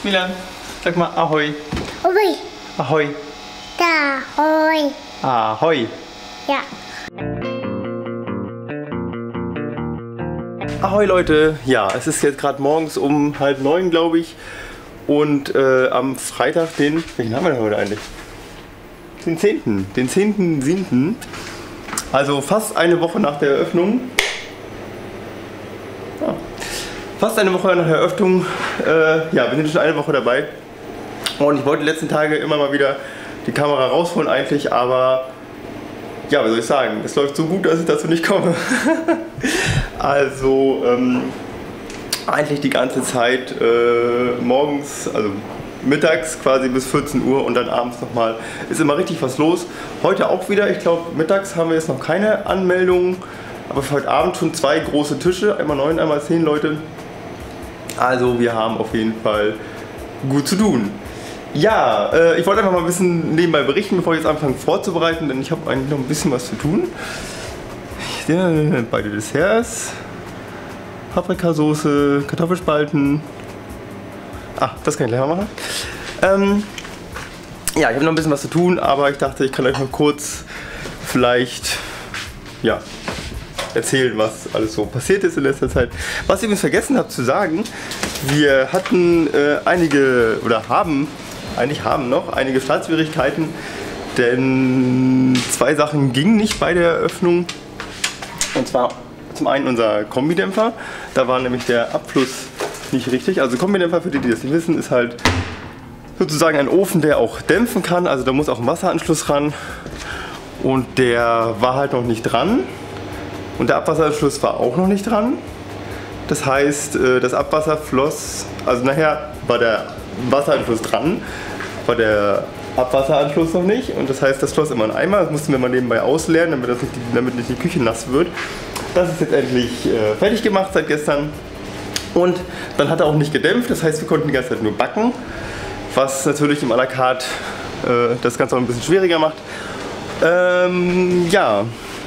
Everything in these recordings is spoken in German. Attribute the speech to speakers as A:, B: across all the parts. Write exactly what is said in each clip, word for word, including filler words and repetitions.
A: Milan, sag mal Ahoi.
B: Ahoi.
A: Ahoi.
B: Da, hoi.
A: Ahoi.
B: Ja.
A: Ahoi Leute, ja, es ist jetzt gerade morgens um halb neun, glaube ich. Und äh, am Freitag, den, welchen haben wir denn heute eigentlich? Den zehnten. Den zehnten siebten Also fast eine Woche nach der Eröffnung. Ja. Fast eine Woche nach der Eröffnung. Äh, ja, wir sind schon eine Woche dabei. Und ich wollte die letzten Tage immer mal wieder die Kamera rausholen eigentlich, aber ja, was soll ich sagen, es läuft so gut, dass ich dazu nicht komme. Also ähm, eigentlich die ganze Zeit äh, morgens, also mittags quasi bis vierzehn Uhr und dann abends nochmal ist immer richtig was los. Heute auch wieder, ich glaube mittags haben wir jetzt noch keine Anmeldungen, aber für heute Abend schon zwei große Tische, einmal neun, einmal zehn Leute. Also wir haben auf jeden Fall gut zu tun. Ja, äh, ich wollte einfach mal ein bisschen nebenbei berichten, bevor ich jetzt anfange vorzubereiten, denn ich habe eigentlich noch ein bisschen was zu tun. Ja, beide Desserts, Paprikasauce, Kartoffelspalten. Ah, das kann ich gleich mal machen. Ähm, ja, ich habe noch ein bisschen was zu tun, aber ich dachte, ich kann euch mal kurz vielleicht ja, erzählen, was alles so passiert ist in letzter Zeit. Was ich übrigens vergessen habe zu sagen, wir hatten äh, einige, oder haben, eigentlich haben noch einige Startschwierigkeiten, denn zwei Sachen gingen nicht bei der Eröffnung. Und zwar zum einen unser Kombidämpfer, da war nämlich der Abfluss nicht richtig. Also Kombidämpfer, für die, die das nicht wissen, ist halt sozusagen ein Ofen, der auch dämpfen kann. Also da muss auch ein Wasseranschluss ran und der war halt noch nicht dran. Und der Abwasseranschluss war auch noch nicht dran. Das heißt, das Abwasser floss, also nachher war der Wasseranschluss dran, war der Abwasseranschluss noch nicht und das heißt, das floss immer in Eimer, das mussten wir mal nebenbei ausleeren, damit, das nicht, damit nicht die Küche nass wird. Das ist jetzt endlich äh, fertig gemacht seit gestern und dann hat er auch nicht gedämpft, das heißt, wir konnten die ganze Zeit nur backen, was natürlich im à la carte äh, das Ganze auch ein bisschen schwieriger macht. Ähm, ja,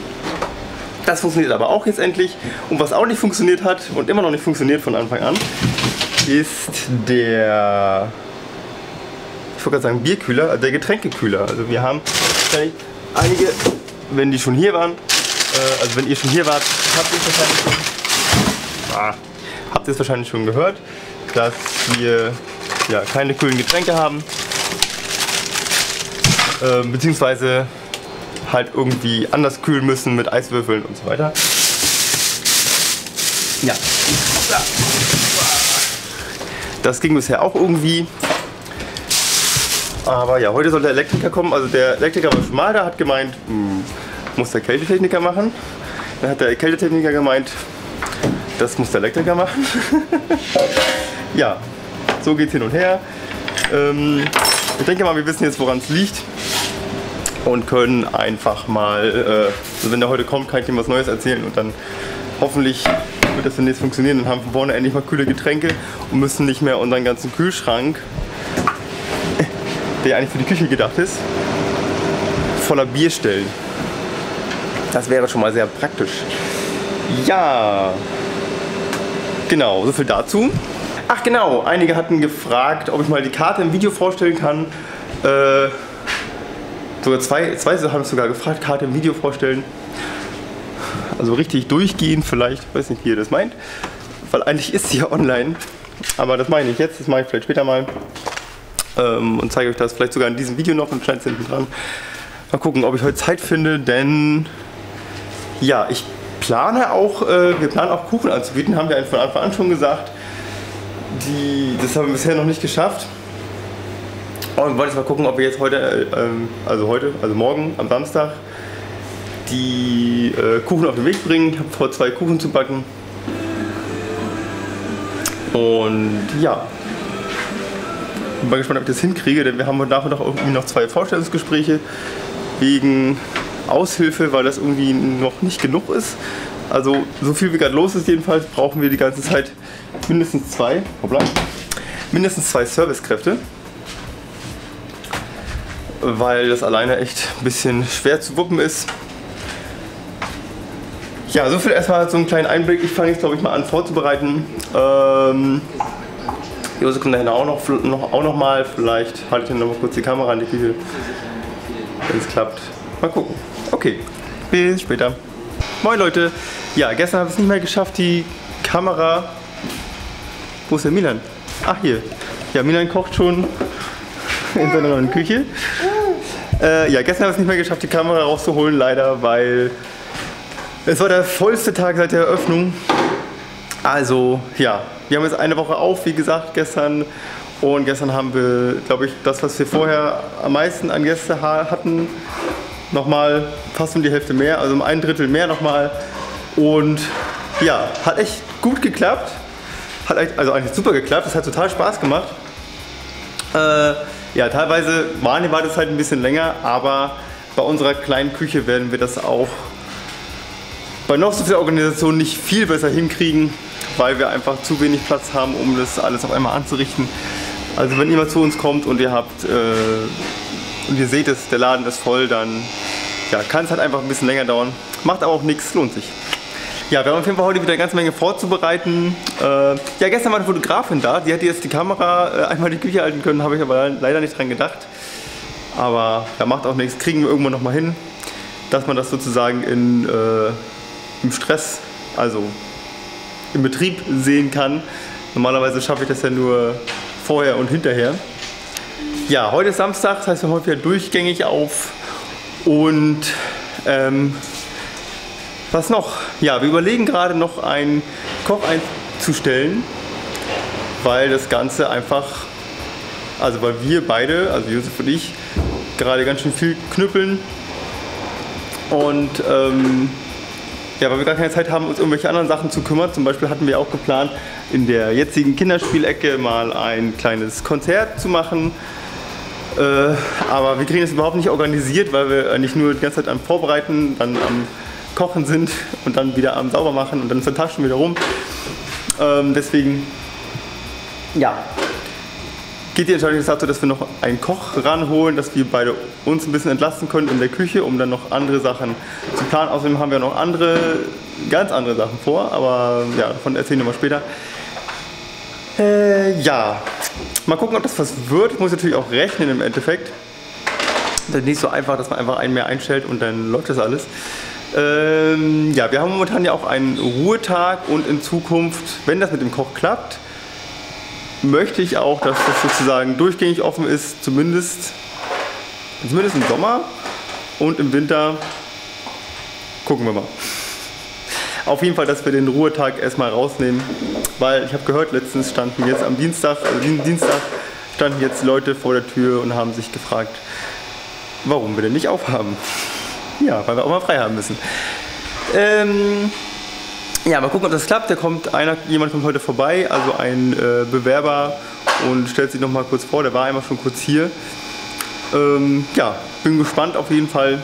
A: das funktioniert aber auch jetzt endlich und was auch nicht funktioniert hat und immer noch nicht funktioniert von Anfang an, ist der, ich wollte gerade sagen Bierkühler, der Getränkekühler. Also wir haben einige, wenn die schon hier waren, äh, also wenn ihr schon hier wart, habt ihr es wahrscheinlich schon, ah, habt ihr es wahrscheinlich schon gehört, dass wir ja, keine kühlen Getränke haben, äh, beziehungsweise halt irgendwie anders kühlen müssen mit Eiswürfeln und so weiter. Ja. Das ging bisher auch irgendwie. Aber ja, heute soll der Elektriker kommen. Also der Elektriker war schon mal da, hat gemeint, hm, muss der Kältetechniker machen. Dann hat der Kältetechniker gemeint, das muss der Elektriker machen. Ja, so geht's hin und her. Ähm, ich denke mal, wir wissen jetzt, woran es liegt. Und können einfach mal, äh, also wenn der heute kommt, kann ich ihm was Neues erzählen und dann hoffentlich wird das demnächst funktionieren. Dann haben wir vorne endlich mal kühle Getränke und müssen nicht mehr unseren ganzen Kühlschrank, der eigentlich für die Küche gedacht ist, voller Bier stellen. Das wäre schon mal sehr praktisch. Ja, genau, so viel dazu. Ach genau, einige hatten gefragt, ob ich mal die Karte im Video vorstellen kann. Äh, Sogar zwei, zwei haben es sogar gefragt, Karte im Video vorstellen. Also richtig durchgehen vielleicht, weiß nicht, wie ihr das meint. Weil eigentlich ist sie ja online. Aber das mache ich nicht jetzt, das mache ich vielleicht später mal. Ähm, und zeige euch das vielleicht sogar in diesem Video noch und schneide es hinten dran. Mal gucken, ob ich heute Zeit finde, denn ja, ich plane auch, äh, wir planen auch Kuchen anzubieten, haben wir von Anfang an schon gesagt. Die, das haben wir bisher noch nicht geschafft. Und ich wollte jetzt mal gucken, ob wir jetzt heute, ähm, also heute, also morgen am Samstag, die äh, Kuchen auf den Weg bringen. Ich habe vor, zwei Kuchen zu backen. Und ja, bin mal gespannt, ob ich das hinkriege, denn wir haben heute Nachmittag irgendwie noch zwei Vorstellungsgespräche wegen Aushilfe, weil das irgendwie noch nicht genug ist. Also so viel wie gerade los ist jedenfalls, brauchen wir die ganze Zeit mindestens zwei, hoppla, mindestens zwei Servicekräfte. Weil das alleine echt ein bisschen schwer zu wuppen ist. Ja, so viel erstmal so einen kleinen Einblick. Ich fange jetzt, glaube ich, mal an vorzubereiten. Ähm, Josef kommt dahin auch noch, noch, auch noch mal. Vielleicht halte ich dann noch mal kurz die Kamera an die Küche, wenn es klappt. Mal gucken. Okay, bis später. Moin Leute. Ja, gestern habe ich es nicht mehr geschafft, die Kamera... Wo ist der Milan? Ach, hier. Ja, Milan kocht schon in seiner neuen Küche. Äh, ja, gestern habe ich es nicht mehr geschafft, die Kamera rauszuholen, leider, weil es war der vollste Tag seit der Eröffnung. Also, ja, wir haben jetzt eine Woche auf, wie gesagt, gestern. Und gestern haben wir, glaube ich, das, was wir vorher am meisten an Gäste hatten, nochmal fast um die Hälfte mehr, also um ein Drittel mehr nochmal. Und ja, hat echt gut geklappt. Hat echt, also eigentlich super geklappt, es hat total Spaß gemacht. Äh, ja, teilweise waren die Wartezeit ein bisschen länger, aber bei unserer kleinen Küche werden wir das auch bei noch so viel Organisation nicht viel besser hinkriegen, weil wir einfach zu wenig Platz haben, um das alles auf einmal anzurichten. Also wenn ihr mal zu uns kommt und ihr habt äh, und ihr seht es, der Laden ist voll, dann ja, kann es halt einfach ein bisschen länger dauern. Macht aber auch nichts, lohnt sich. Ja, wir haben auf jeden Fall heute wieder eine ganze Menge vorzubereiten. Äh, ja, gestern war eine Fotografin da, die hätte jetzt die Kamera äh, einmal in die Küche halten können, habe ich aber leider nicht dran gedacht. Aber ja, macht auch nichts, kriegen wir irgendwann noch mal hin, dass man das sozusagen in, äh, im Stress, also im Betrieb sehen kann. Normalerweise schaffe ich das ja nur vorher und hinterher. Ja, heute ist Samstag, das heißt, wir haben heute wieder durchgängig auf. Und ähm, was noch? Ja, wir überlegen gerade noch einen Koch einzustellen, weil das Ganze einfach, also weil wir beide, also Josef und ich, gerade ganz schön viel knüppeln und ähm, ja, weil wir gar keine Zeit haben, uns irgendwelche anderen Sachen zu kümmern. Zum Beispiel hatten wir auch geplant, in der jetzigen Kinderspielecke mal ein kleines Konzert zu machen. Äh, aber wir kriegen das überhaupt nicht organisiert, weil wir eigentlich nur die ganze Zeit am Vorbereiten, dann am Kochen sind und dann wieder am Saubermachen und dann vertaschen wir wieder rum. Ähm, deswegen, ja, geht die Entscheidung jetzt dazu, dass wir noch einen Koch ranholen, dass wir beide uns ein bisschen entlasten können in der Küche, um dann noch andere Sachen zu planen. Außerdem haben wir noch andere, ganz andere Sachen vor, aber ja, davon erzählen wir mal später. Äh, ja, mal gucken, ob das was wird. Ich muss natürlich auch rechnen im Endeffekt. Das ist nicht so einfach, dass man einfach einen mehr einstellt und dann läuft das alles. Ähm, ja, wir haben momentan ja auch einen Ruhetag und in Zukunft, wenn das mit dem Koch klappt, möchte ich auch, dass das sozusagen durchgängig offen ist, zumindest, zumindest im Sommer und im Winter gucken wir mal. Auf jeden Fall, dass wir den Ruhetag erstmal rausnehmen, weil ich habe gehört, letztens standen jetzt am Dienstag, also diesen Dienstag, standen jetzt Leute vor der Tür und haben sich gefragt, warum wir denn nicht aufhaben. Ja, weil wir auch mal frei haben müssen. Ähm, ja, mal gucken, ob das klappt. Da kommt einer, jemand kommt heute vorbei, also ein äh, Bewerber und stellt sich noch mal kurz vor. Der war einmal schon kurz hier. Ähm, ja, bin gespannt auf jeden Fall.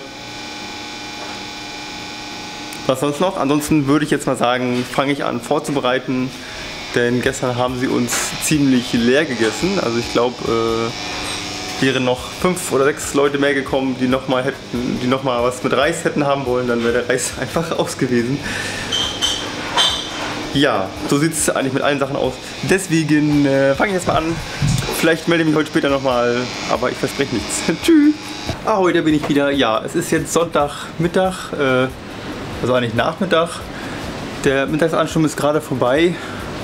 A: Was sonst noch? Ansonsten würde ich jetzt mal sagen, fange ich an vorzubereiten, denn gestern haben sie uns ziemlich leer gegessen. Also ich glaube, äh, wären noch fünf oder sechs Leute mehr gekommen, die noch mal hätten, die noch mal was mit Reis hätten haben wollen, dann wäre der Reis einfach aus gewesen. Ja, so sieht es eigentlich mit allen Sachen aus. Deswegen äh, fange ich jetzt mal an. Vielleicht melde ich mich heute später nochmal, aber ich verspreche nichts. Tschüss! Ah, heute bin ich wieder. Ja, es ist jetzt Sonntagmittag, äh, also eigentlich Nachmittag. Der Mittagsansturm ist gerade vorbei.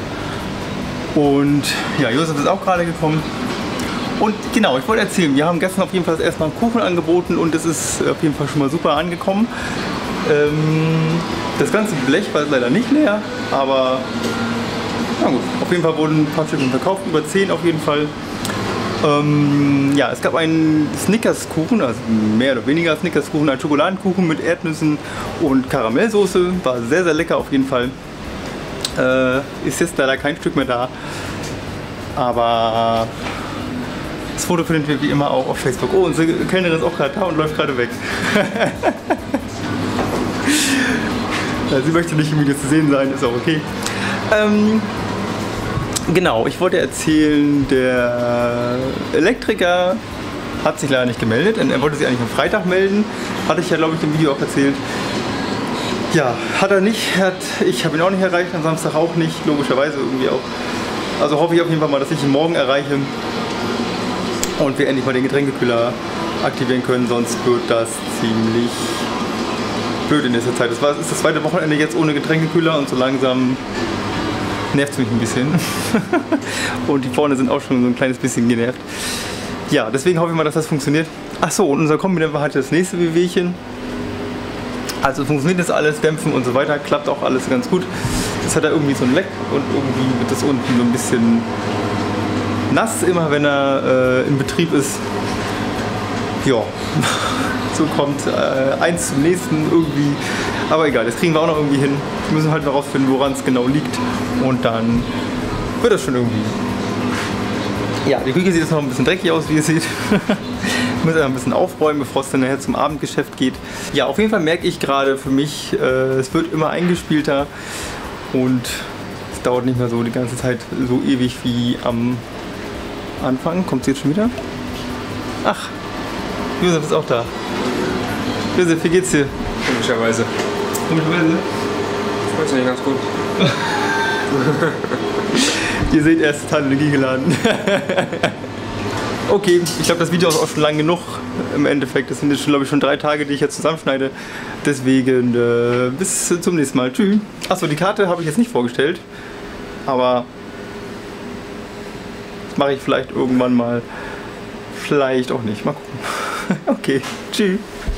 A: Und ja, Josef ist auch gerade gekommen. Und genau, ich wollte erzählen, wir haben gestern auf jeden Fall das erste Mal einen Kuchen angeboten und es ist auf jeden Fall schon mal super angekommen. Ähm, das ganze Blech war leider nicht leer, aber na gut, auf jeden Fall wurden ein paar Stück verkauft, über zehn auf jeden Fall. Ähm, ja, es gab einen Snickers-Kuchen, also mehr oder weniger Snickers-Kuchen, einen Schokoladenkuchen mit Erdnüssen und Karamellsoße, war sehr, sehr lecker auf jeden Fall. Äh, ist jetzt leider kein Stück mehr da, aber das Foto findet ihr wie immer auch auf Facebook. Oh, unsere Kellnerin ist auch gerade da und läuft gerade weg. Ja, sie möchte nicht im Video zu sehen sein, ist auch okay. Ähm, genau, ich wollte erzählen, der Elektriker hat sich leider nicht gemeldet. Er wollte sich eigentlich am Freitag melden. Hatte ich ja, glaube ich, im Video auch erzählt. Ja, hat er nicht. Hat, ich habe ihn auch nicht erreicht, am Samstag auch nicht, logischerweise irgendwie auch. Also hoffe ich auf jeden Fall mal, dass ich ihn morgen erreiche und wir endlich mal den Getränkekühler aktivieren können, sonst wird das ziemlich blöd in nächster Zeit. Das war, ist das zweite Wochenende jetzt ohne Getränkekühler und so langsam nervt es mich ein bisschen. Und die vorne sind auch schon so ein kleines bisschen genervt. Ja, deswegen hoffe ich mal, dass das funktioniert. Achso, und unser Kombidämpfer hatte das nächste Wehwehchen. Also funktioniert das alles, Dämpfen und so weiter, klappt auch alles ganz gut. Jetzt hat er irgendwie so ein Leck und irgendwie wird das unten so ein bisschen nass, immer wenn er äh, in Betrieb ist. Ja, so kommt äh, eins zum nächsten irgendwie. Aber egal, das kriegen wir auch noch irgendwie hin. Wir müssen halt noch rausfinden, woran es genau liegt. Und dann wird das schon irgendwie. Ja, die Küche sieht jetzt noch ein bisschen dreckig aus, wie ihr seht. Ich muss ein bisschen aufräumen, bevor es dann nachher zum Abendgeschäft geht. Ja, auf jeden Fall merke ich gerade für mich, äh, es wird immer eingespielter und es dauert nicht mehr so die ganze Zeit so ewig wie am Anfang. Kommt sie jetzt schon wieder? Ach, Josef ist auch da. Josef, wie geht's dir?
C: Komischerweise.
A: Komischerweise?
C: Ich weiß nicht, ganz gut.
A: Ihr seht, er ist total energiegeladen. Okay, ich glaube, das Video ist auch schon lang genug im Endeffekt. Das sind jetzt, glaube ich, schon drei Tage, die ich jetzt zusammenschneide. Deswegen äh, bis zum nächsten Mal. Tschüss. Achso, die Karte habe ich jetzt nicht vorgestellt. Aber das mache ich vielleicht irgendwann mal. Vielleicht auch nicht. Mal gucken. Okay, tschüss.